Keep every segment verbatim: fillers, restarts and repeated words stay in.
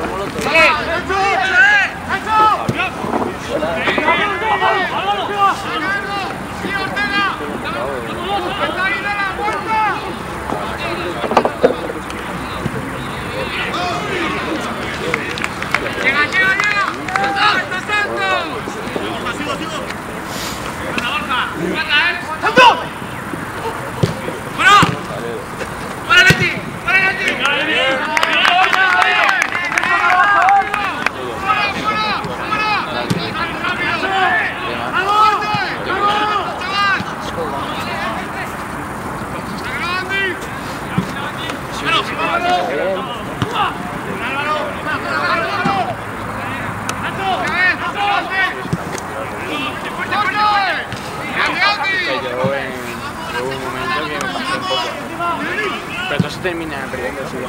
Pero no se termina perdiendo su vida.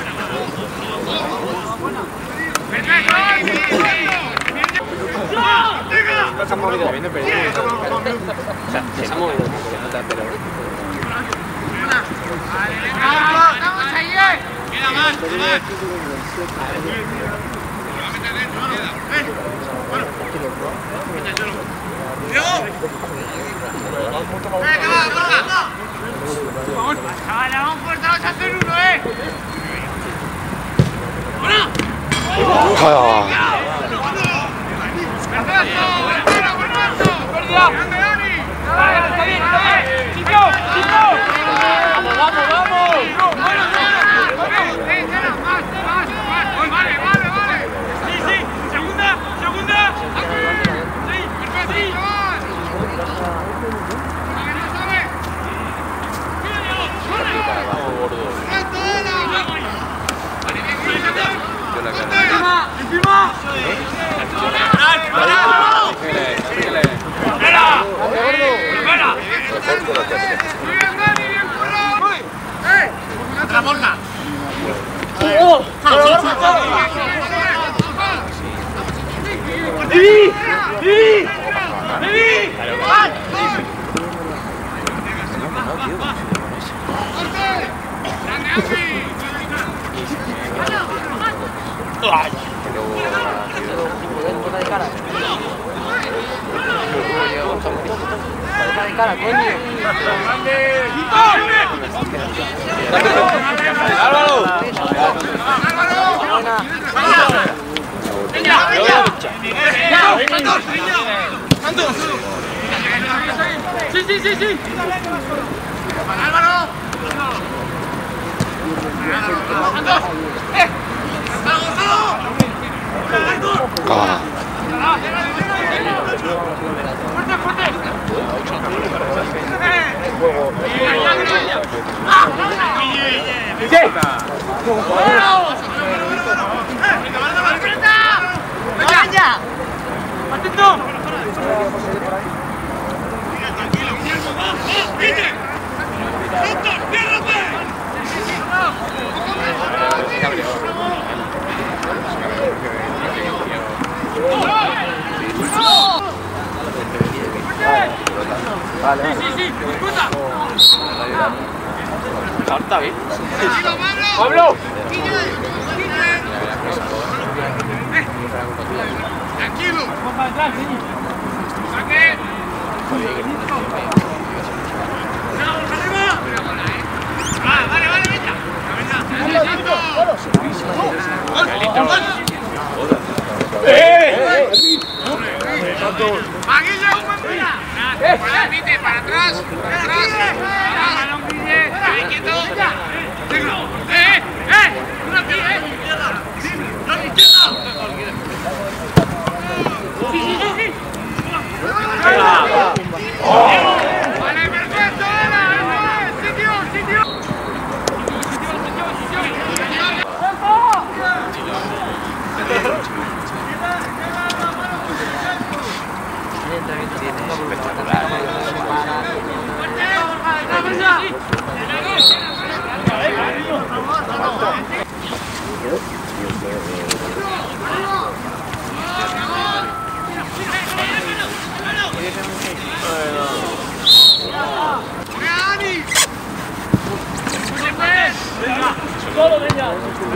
No se ha movido también de perdiendo. O sea, se ha movido, se nota, pero... ¡Vamos ahí! ¡Queda más! ¡Venga, va, Borja! ¡Vamos! ¡Chaval, vamos fuerte! ¡Vamos a hacer uno, eh! ¡Bueno! ¡Perfecto! ¡Bueno, bueno! ¡Pérdida! ¡Está bien, está bien! ¡Chico! ¡Chico! ¡Vamos, vamos, vamos! ¡Bueno, eh, más, más, más! ¡Vale, vale, vale! ¡Sí, sí! ¡Segunda! ¡Segunda! ¡Sí! ¡Perfecto! ¡Encima! ¡Otra Borja! ¡Sí! ¡Sí! ¡Sí! de cara. Boca de cara, coño. ¡Álvaro! ¡Venga, venga! ¡Santos! ¡Sí, sí, sí, sí! ¡Álvaro! ¡Santos! ¡Eh! ¡Gonzalo! Ah. ¡Fuerte, fuerte! ¡Atento! ¡Tranquilo, Guillermo! ¡Va! ¡Guille! ¡Santos, ciérrate! Vale. Sí, sí, sí, disputa. Está bien. Tranquilo, Pablo. ¡Pablo! Tranquilo. Vamos para atrás, sí. Saque. ¡Vamos arriba! ¡Ah, vale, vale, venga! ¡Eh! ¡Maguille, un buen tira! ¡Para Pite, para atrás! ¡Para atrás! ¡Balón, Guille! ¡Ahí quieto! ¡Eh, eh! ¡Eh! ¡Una aquí, eh! ¡No, izquierda! ¡Sí, sí, sí, sí! Solo, venga.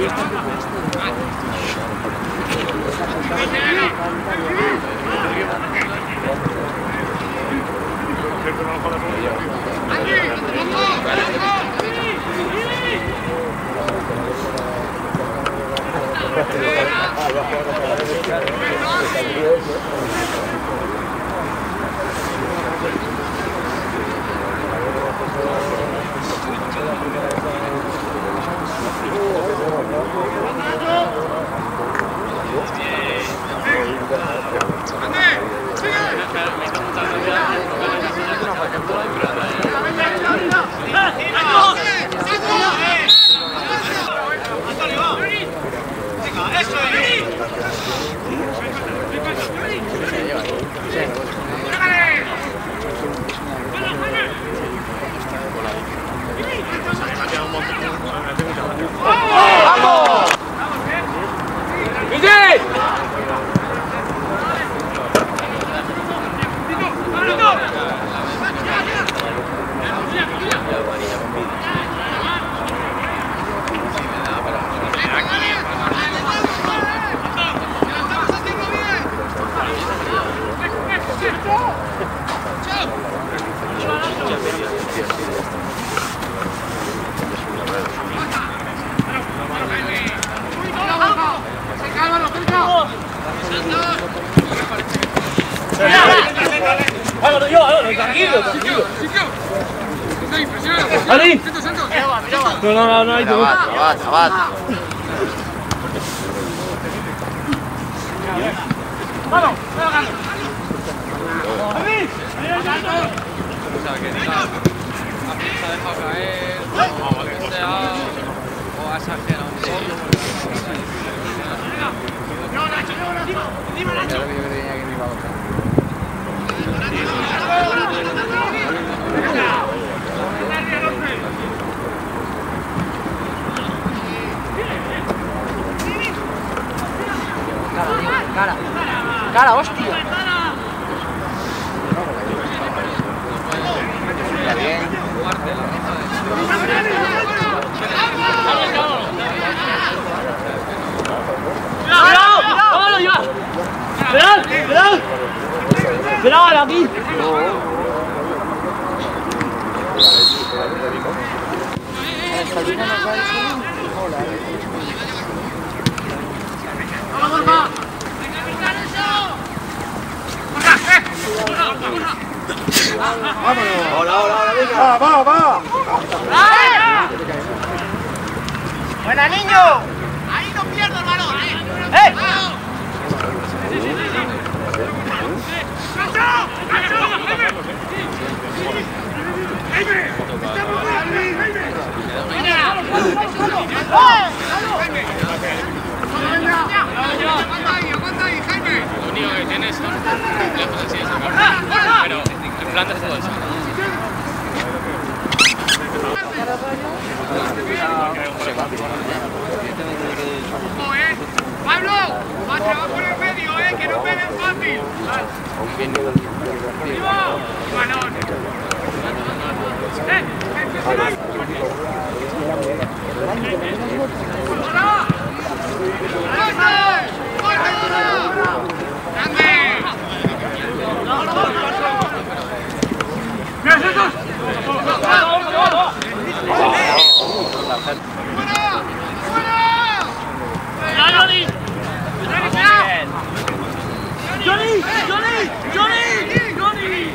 Hágalo yo, hágalo, tranquilo, tranquilo. ¡Ali! No, no, no, no hay todo. Basta, basta. ¡Vamos! ¡Vamos! O sea, que diga, se ha dejado caer, o lo que sea, o ha exagerado un poco. ¡No, Nacho, no, Nacho! ¡Dime, Nacho! Cara, cara, hostia. Está bien. ¡Cuidado! ¡Vámonos ya! ¡Esperad! ¡Esperad! ¡Esperad aquí! ¡Vamos, Borja! Vámonos. Hola, hola, hola, venga. Va, va, va. ¡Buena, niño! Ahí no pierdo el balón, eh. ¡Eh! ¡Nacho! ¡Nacho! ¡Jaime! ¡Estamos bien! ¡Jaime! ¡Aguanta ahí, aguanta ahí, Jaime! Lo único que tienes son lejos así de sacar, pero en plan de todo eso. ¡Pablo! ¡Va por el medio, eh! ¡Que no peguen fácil! ¡Viva! ¡Balón! ¡Eh! ¡Hola! ¡Grande! ¡Mira estos! ¡Fuera! ¡Fuera! ¡Ya, Johnny! ¡Johnny! ¡Johnny! ¡Johnny! ¡Johnny!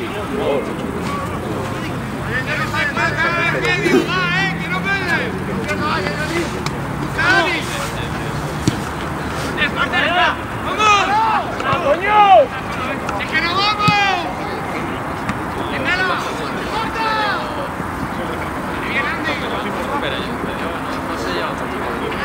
¡Medio, va, eh! ¡Que no pegue! ¡Que no vaya, Johnny! ¡Johnny! ¡Esparta! ¡Vamos! ¡Coño! ¡Es que no vamos! ¡Déjalo! ¡Corta! ¡Bien, Andy! Pero yo, yo no, no sé yo.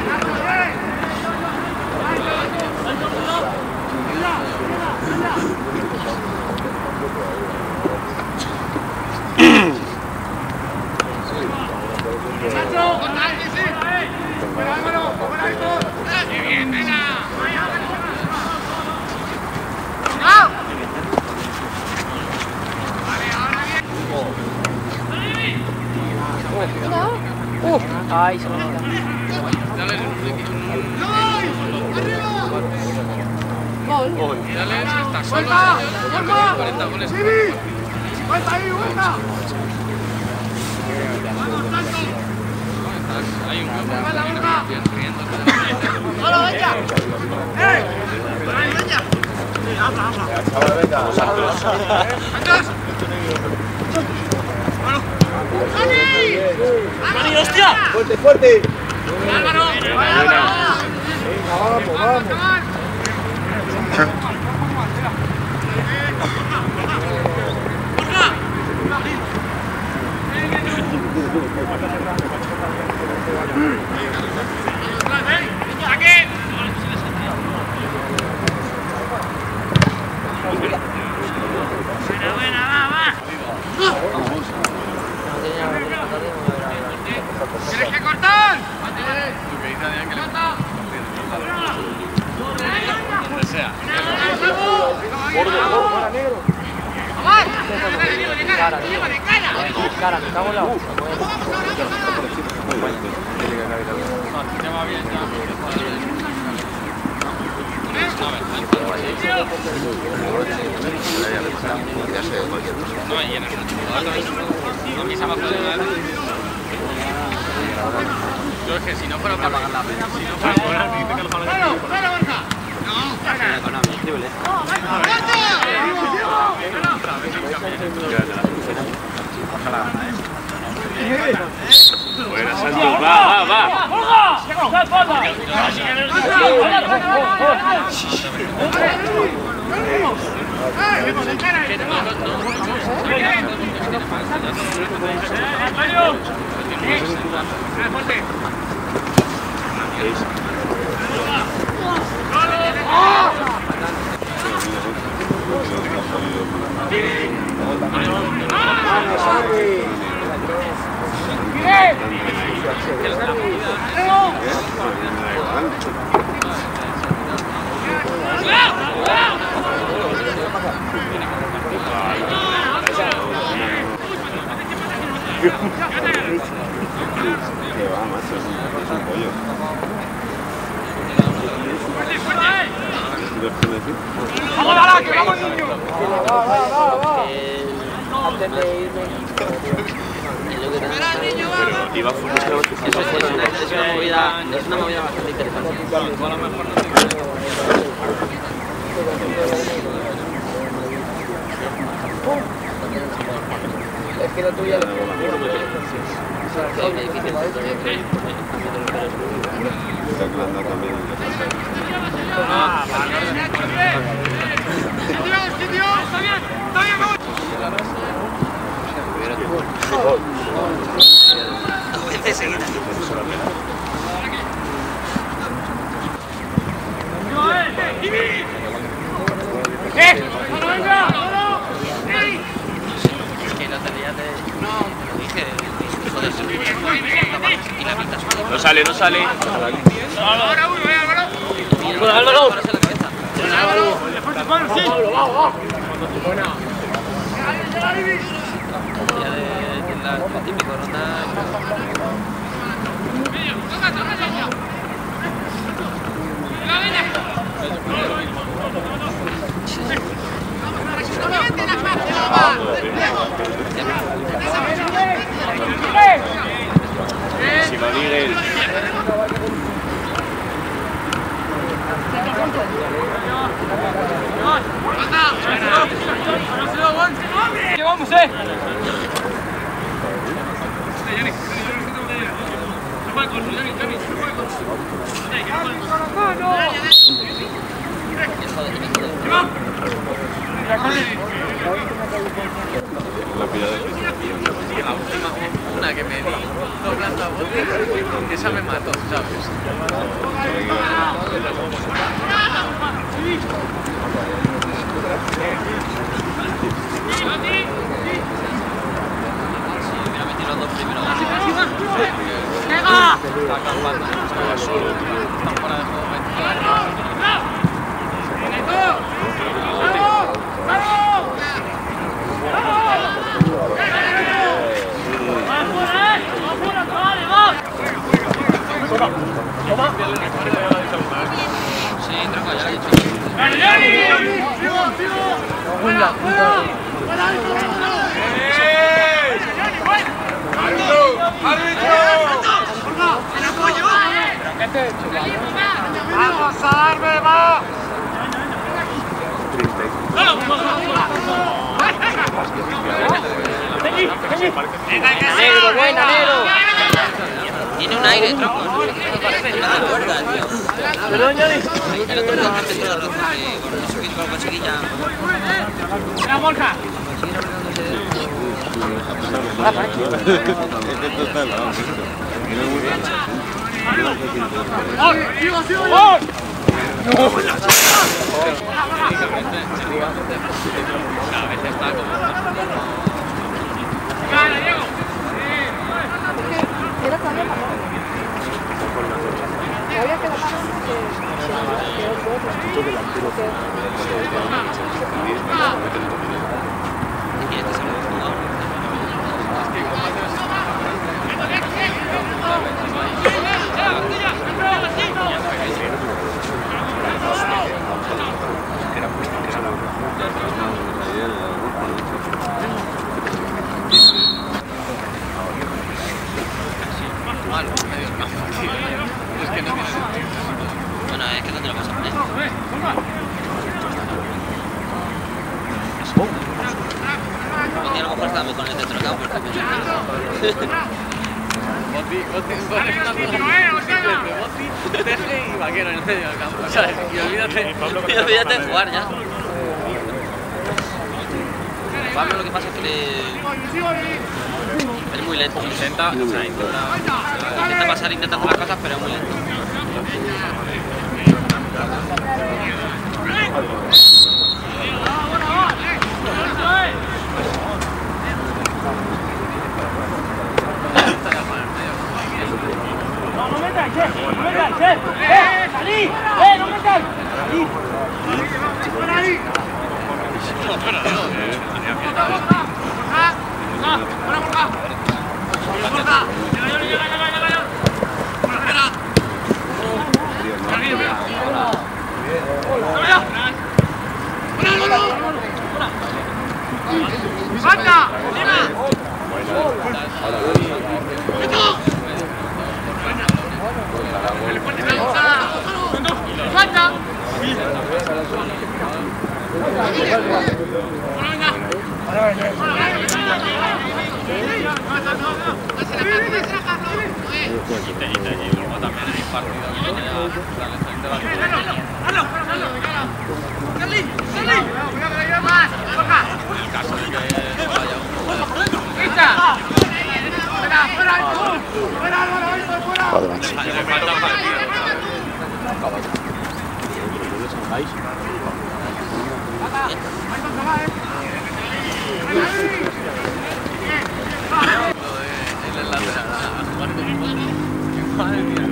¡Nacho! ¡Corta, sí! ¡Fuera, Álvaro! ¡Fuera, Héctor! ¡Qué bien, venga! Uh, ay, se me ha Dale un Dale, está solo, cuarenta goles. ¡Vuelta ahí, vuelta! Hay un grupo riendo. ¡Hola, venga! ¡Eh! ¡Venga! ¡Habla, habla! ¡Vamos, ¡Dani, hostia! ¡Fuerte, fuerte! ¡Álvaro! ¡Álvaro! Venga, vamos, vamos. ¡Tienes que cortar! Lo que dice Adrián que le gusta. Donde sea. ¡Cara, tío! Cara, me cago en la boca. Ya va bien, ya. No, y en el no quise abajo de nada. Yo es que si no fuera para pagar la pena, si no fuera para pagar la pena. ¡Claro, claro, Borja! Buena, Santos, va, va, va. ¡Vamos, que vamos, niño! Va, va, va, va. Antes de irme. ¡Espera, niño, va! Iba Eso fue una, es una movida, es una movida bastante interesante. Es que lo tuyo lo es difícil. ¡Ah, vale! ¡Dios, qué Dios! ¡Está bien! ¡Está bien, vamos! ¡Eh! ¡Vamos, venga! ¡Vamos! ¡Ey! Es que no tenía de... No, dije... Joder, se me y la mitad solo. No sale, no sale. ¡Ahora uno, eh, Álvaro! Álvaro, Álvaro. Para la cabeza. ¡Álvaro! ¡Le fuerte mano, sí! Buena. Ya de, de la lo típico, ronda. ¡Toca, toca, toca! ¡La vena! Si va Miguel. ¡Que vamos, eh! La última, una que me di doblando a bote, esa me mató, ¿sabes? Me ha metido los dos primeros. ¡Venga! Está campando, estaba solo, están fuera de juego. Sí, tronco, ya lo he dicho. ¡Vamos a darme más! Negro, buena, negro. Tiene un aire, tronco. No te acuerdas, tío. Perdón, Johnny. El otro día empezó la razón de con eso que con la chiquilla. ¡La bolsa! ¡Sigo, sigo! A veces está como... ¡Gana, Diego! Era con él, ¿no? Había que dejar ¿Y este es el jugador? Malo, medio campo, tío. Es que no tiene sentido. Bueno, es que no te lo vas a poner. Porque a lo mejor está mejor en el centro campo, porque Boti, Boti, Boti es una cosa Boti, Teje y Vaquero en el medio del campo, ¿sabes? Y olvídate. y olvídate de jugar ya. Pablo lo que pasa es que le... es muy lento. Intenta, o sea, intenta... Intenta pasar, intenta hacer las cosas, pero es muy lento. ¡No, no metas, che! ¡No metas, che! ¡Eh, salí! ¡Eh, no metas! ¡Salí! ¡Fuera ahí! No, pero no, eh. ¡Borja! ¡Borja! ¡Fuera, Borja! ¡Borja! ¡Llega, llega, llega, llega, llega! ¡Fuera, fuera! ¡Tranquilo, mira! ¡Hola! ¡Fuera, ¡fuera! ¡Falta! ¡Dime! ¡Quieto! ¡Falta! Quitellita y luego también hay partidos que ya la gente va en el caso de que vaya un le falta partido. El enlace a jugar con un madre mía.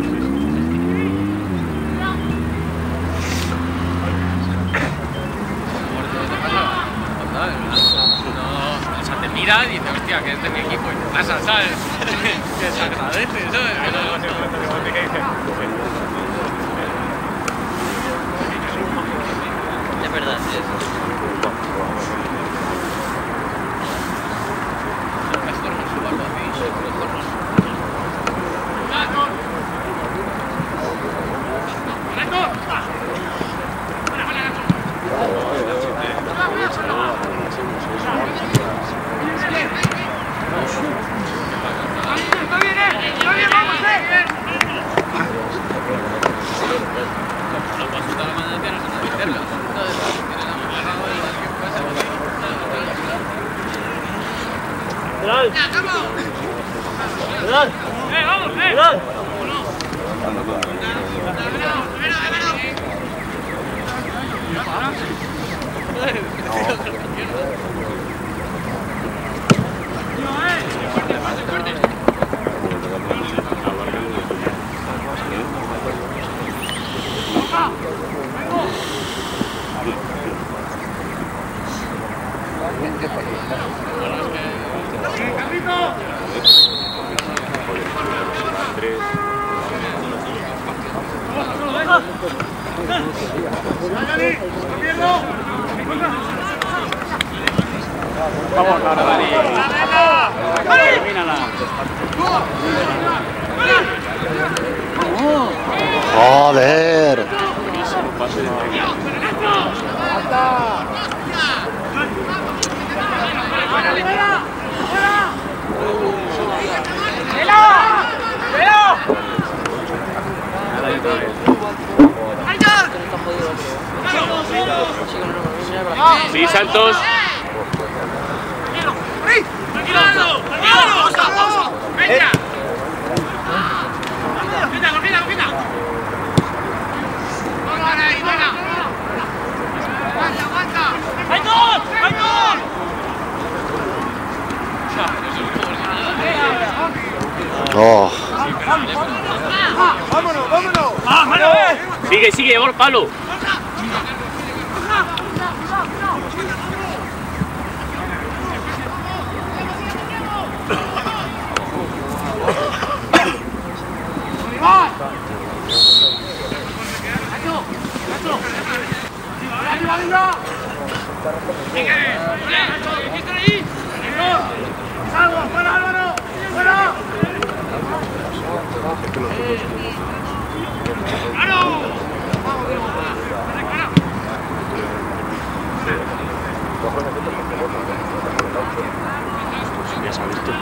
No, o sea, te mira y dice, hostia, que es de mi equipo y te pasa, ¿sabes? Que se agradece, ¿sabes? Es verdad, sí, eso. Mejor no subarlo a mí, mejor no. ¡Está bien, eh! ¡Está bien, vamos, eh! Vamos, ahora, Dani. Termínala. Joder. Buenísimo pase de Peña. Sí, Santos. ¡Venga! ¡Cogida, cogida, cogida! ¡Vamos ahí, venga! ¡Aguanta, aguanta! ¡Hay dos! ¡Hay dos! Oh. ¡Vámonos, vámonos! ¡Vámonos! Sigue, sigue, lleva el palo. Ya sabes tú.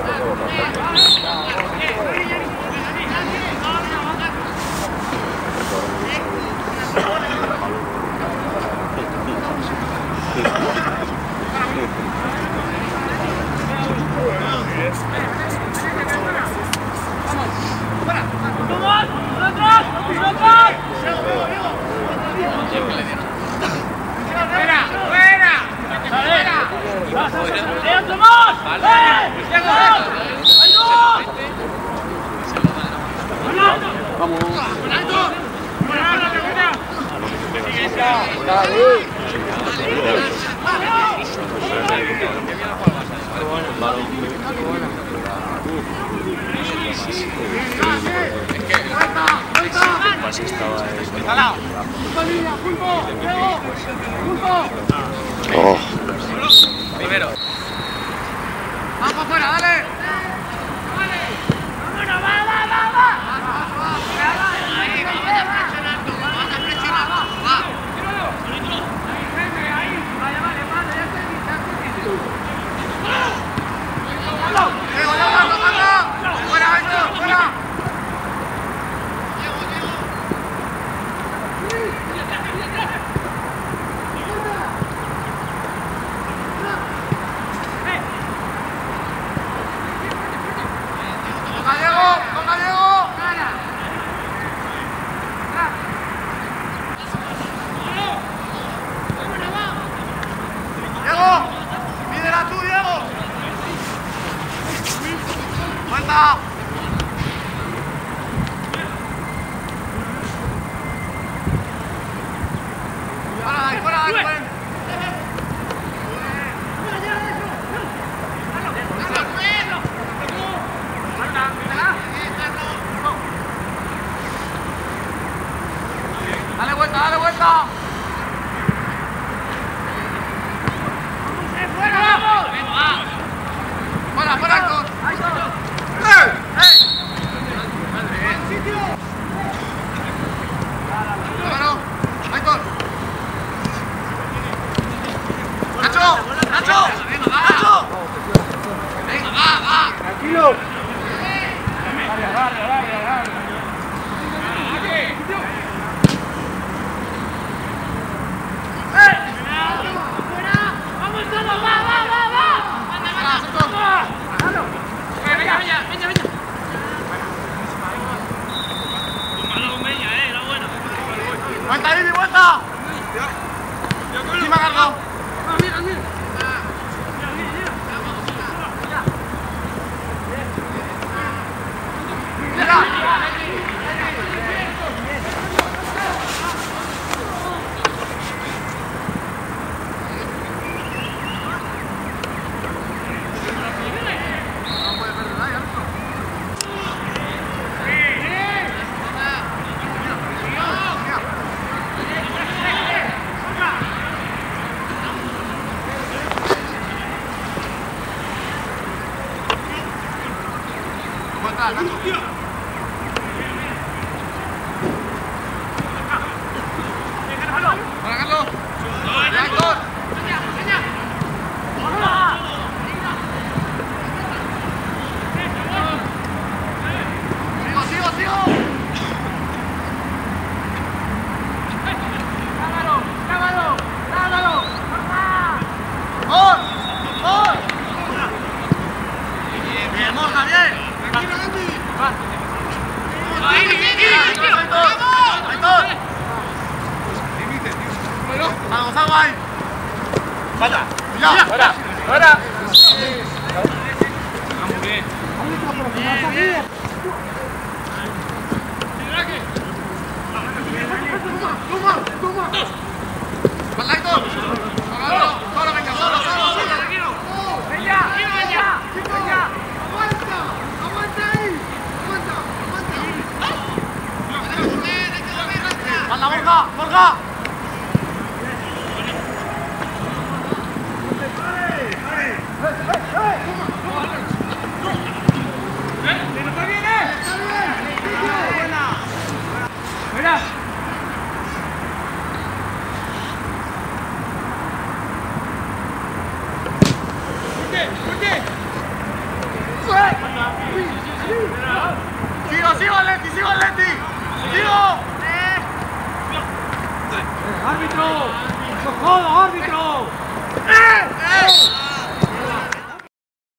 Oh. Primero. ¡Vamos fuera, dale! ¡Vámonos, va, va, va, va! Ahí, vamos a presionar, vamos a presionar, va. Ahí, vale, vale, vale, ya estoy, ya estoy. ¡Vamos! ¡Vamos, vamos! ¡Fuera, esto, fuera! Dale vuelta, dale vuelta. ¡Fuera, vamos! ¡Fuera, fuera, Aitor! ¡Eh! ¡Eh! ¡Buen sitio! ¡Vámonos! ¡Aitor! ¡Nacho! ¡Nacho! ¡Nacho! ¡Venga, va, va! ¡Tranquilo! ¡Agarre, agarre, agarre! Vamos, vamos ahí. Vaya. Ya. Fuera. Fuera. Vamos bien. Toma, toma. Palito. Solo, solo, venga, solo, solo, solo. Venga, venga, venga. Aguanta, aguanta ahí. Aguanta, aguanta. ¡Anda, Borja! ¡Borja! ¡Sigo, sigo, Atleti! ¡Sigo, Atleti! ¡Sigo! ¡Árbitro! ¡No jodas, árbitro! ¡Eh!